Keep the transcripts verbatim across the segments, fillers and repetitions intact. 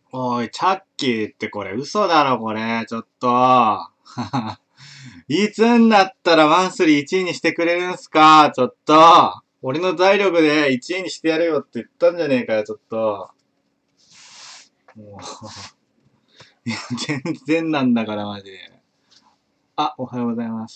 おい、チャッキーってこれ嘘だろ、これ。ちょっと。いつになったらマンスリーいちいにしてくれるんすか、ちょっと。俺の財力でいちいにしてやるよって言ったんじゃねえかよ、ちょっと。もう。いや、全然なんだから、マジで。あ、おはようございます。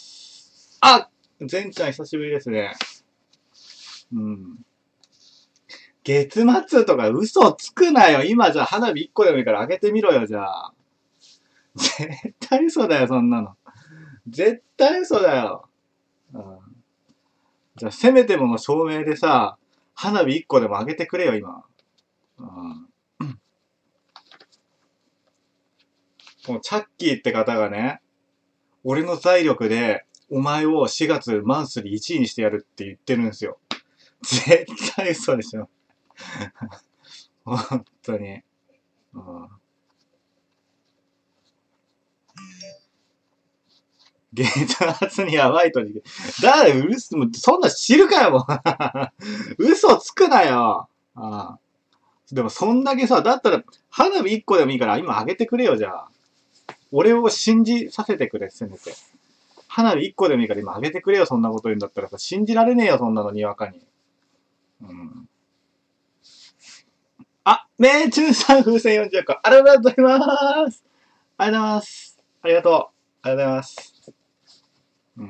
あ、全ちゃん久しぶりですね。うん。月末とか嘘つくなよ。今じゃあ花火いっこでもいいから開けてみろよ、じゃあ。絶対嘘だよ、そんなの。絶対嘘だよ。うん、じゃあ、せめてもの証明でさ、花火いっこでも開けてくれよ、今。うん、このチャッキーって方がね、俺の財力で、お前をしがつマンスリーいちいにしてやるって言ってるんですよ。絶対嘘でしょ。本当に。うん、月末にやばいとに。だうるす、そんな知るかよ、もう。嘘つくなよ。ああ、でもそんだけさ、だったら花火いっこでもいいから今あげてくれよ、じゃあ。俺を信じさせてくれ、せめて。花火いっこでもいいから今あげてくれよ、そんなこと言うんだったらさ。信じられねえよ、そんなのにわかに。うん。あ、命中さん風船よんじゅう個。ありがとうございます。ありがとうございます。ありがとう。ありがとうございます。うん。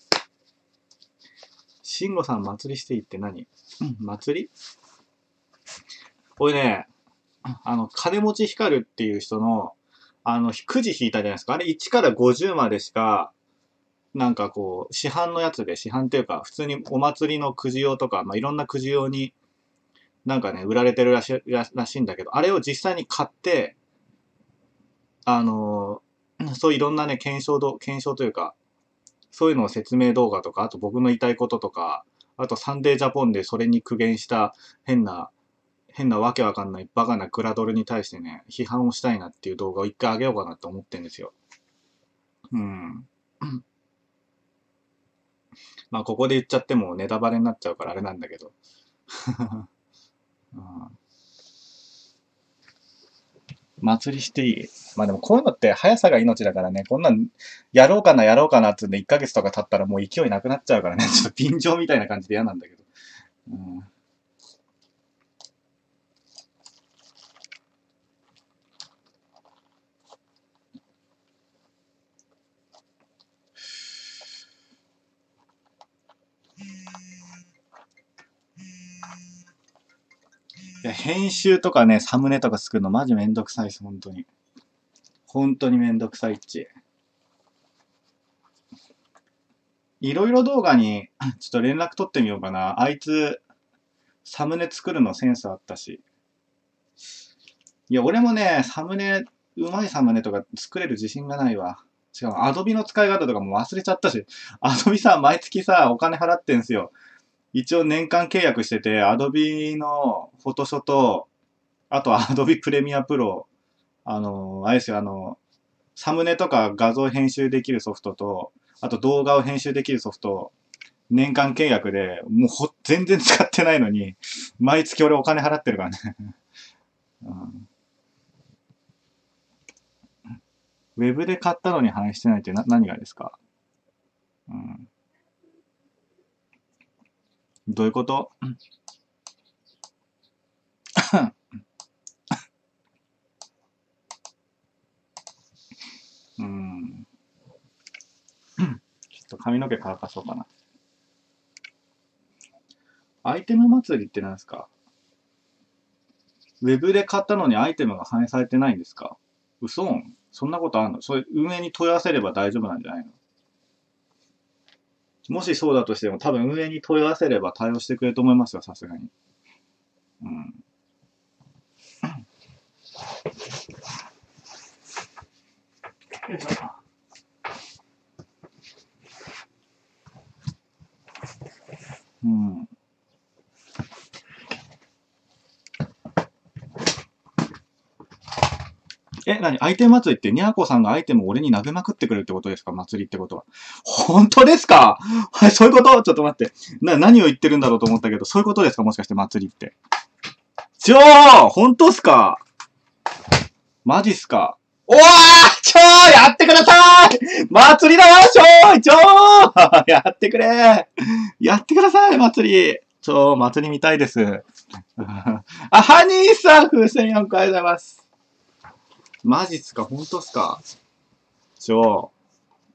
慎吾さん祭りしていいって何？うん、祭り？これね、あの、金持ち光るっていう人の、あの、くじ引いたじゃないですか。あれいちからごじゅうまでしか、なんかこう、市販のやつで、市販っていうか、普通にお祭りのくじ用とか、まあ、いろんなくじ用になんかね、売られてるらしららしいんだけど、あれを実際に買って、あのーそういろんなね、検証ど、検証というか、そういうのを説明動画とか、あと僕の言いたいこととか、あとサンデージャポンでそれに苦言した変な、変なわけわかんないバカなグラドルに対してね、批判をしたいなっていう動画を一回あげようかなって思ってんですよ。うん。まあここで言っちゃってもネタバレになっちゃうからあれなんだけど。うん、祭りしていい？まあでもこういうのって速さが命だからね、こんなんやろうかなやろうかなってんでいっかげつとか経ったらもう勢いなくなっちゃうからね、ちょっと便乗みたいな感じで嫌なんだけど。うん、いや編集とかね、サムネとか作るのマジめんどくさいです、本当に。本当にめんどくさいっち。いろいろ動画にちょっと連絡取ってみようかな。あいつ、サムネ作るのセンスあったし。いや、俺もね、サムネ、うまいサムネとか作れる自信がないわ。しかも、アドビの使い方とかも忘れちゃったし、アドビさ、毎月さ、お金払ってんすよ。一応年間契約してて、アドビのフォトショと、あとアドビプレミアプロ、あの、あれですよ、あの、サムネとか画像編集できるソフトと、あと動画を編集できるソフト、年間契約で、もうほ全然使ってないのに、毎月俺お金払ってるからね。うん、ウェブで買ったのに反映してないってな何がですか？うん、どういうこと？うん。ちょっと髪の毛乾かそうかな。アイテム祭りって何ですか？ウェブで買ったのにアイテムが反映されてないんですか？嘘ん？そんなことあんの？それ運営に問い合わせれば大丈夫なんじゃないの？もしそうだとしても多分運営に問い合わせれば対応してくれると思いますよ、さすがに。うん。うん。え、なにアイテム祭りってニャーコさんがアイテムを俺に投げまくってくれるってことですか？祭りってことは。本当ですか？はい、そういうこと？ちょっと待って。な、何を言ってるんだろうと思ったけど、そういうことですか？もしかして祭りって。ちょー本当っすか？ マジっすか。おーちょーやってください祭りだわちょーちょーやってくれやってください祭りちょー祭り見たいです。あ、ハニーさん風船よんこありがとうございます。マジっすかほんとっすかちょー。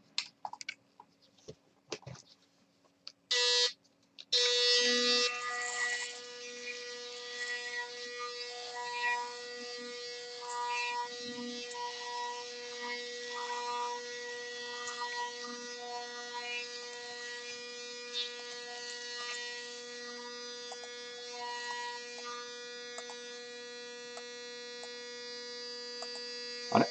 あれ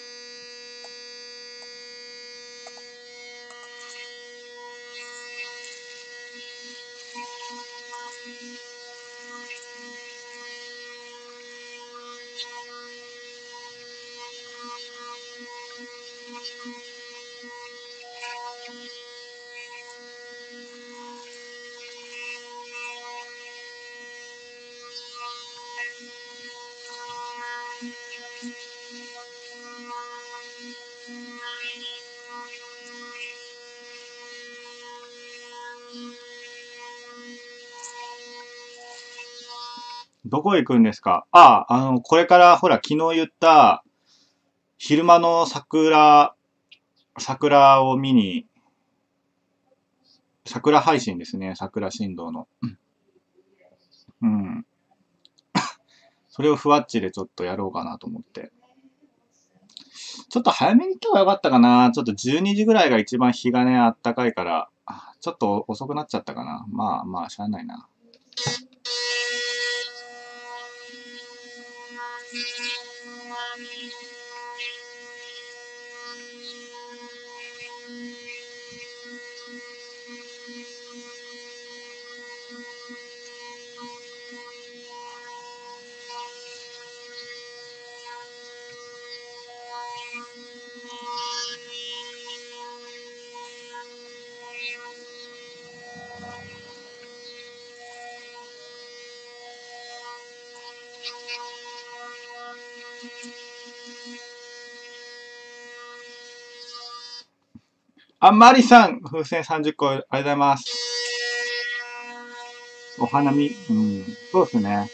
どこ行くんですかあ、あの、これからほら昨日言った昼間の桜、桜を見に、桜配信ですね。桜振動の。うん。それをふわっちでちょっとやろうかなと思って。ちょっと早めに行った方がよかったかな。ちょっとじゅうにじぐらいが一番日がね、あったかいから、ちょっと遅くなっちゃったかな。まあまあ、しゃあないな。あ、マリさん、風船さんじゅっこありがとうございます。お花見、うん、そうですね。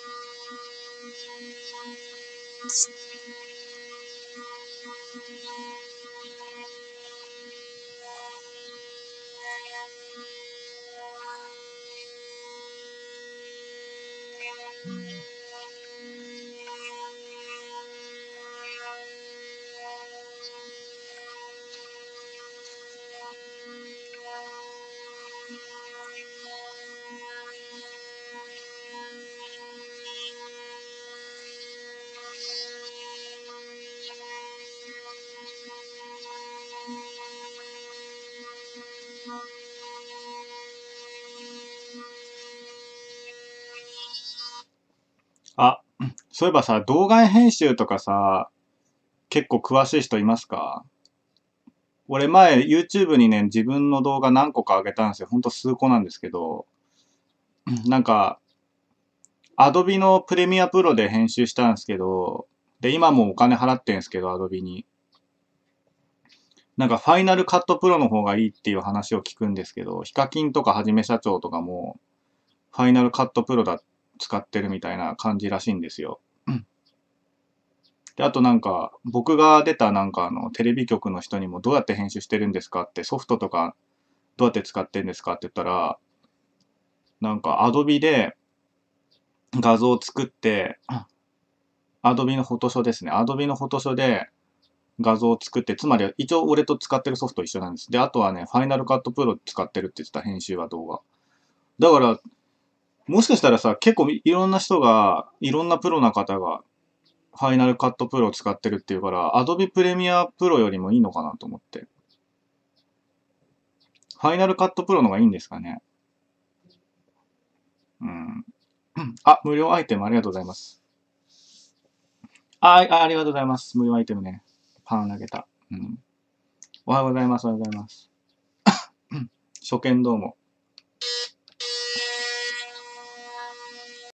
あ、そういえばさ、動画編集とかさ、結構詳しい人いますか？俺前 YouTube にね、自分の動画何個か上げたんですよ。ほんと数個なんですけど、なんか、Adobe のプレミアプロで編集したんですけど、で、今もお金払ってんすけど、Adobe に。なんか、ファイナルカットプロの方がいいっていう話を聞くんですけど、ヒカキンとかはじめ社長とかも、ファイナルカットプロだ、使ってるみたいな感じらしいんですよ。で、あとなんか、僕が出たなんかあの、テレビ局の人にもどうやって編集してるんですかって、ソフトとかどうやって使ってんですかって言ったら、なんか Adobe で画像を作って、Adobe のフォトショーですね。Adobe のフォトショーで画像を作って、つまり一応俺と使ってるソフト一緒なんです。で、あとはね、ファイナルカットプロ使ってるって言ってた編集は動画。だから、もしかしたらさ、結構いろんな人が、いろんなプロな方が、ファイナルカットプロを使ってるっていうから、Adobe プレミアプロよりもいいのかなと思って。ファイナルカットプロの方がいいんですかね。うん。あ、無料アイテムありがとうございます。あ、あありがとうございます。無料アイテムね。パン投げた。うん。おはようございます。おはようございます。初見どうも。